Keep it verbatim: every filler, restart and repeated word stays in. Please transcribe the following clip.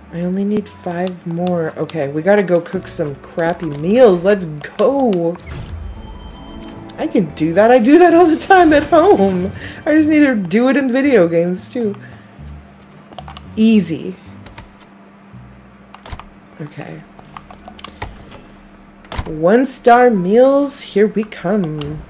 I only need five more. Okay, we gotta go cook some crappy meals. Let's go. I can do that. I do that all the time at home. I just need to do it in video games too. Easy. Okay. One star meals, here we come.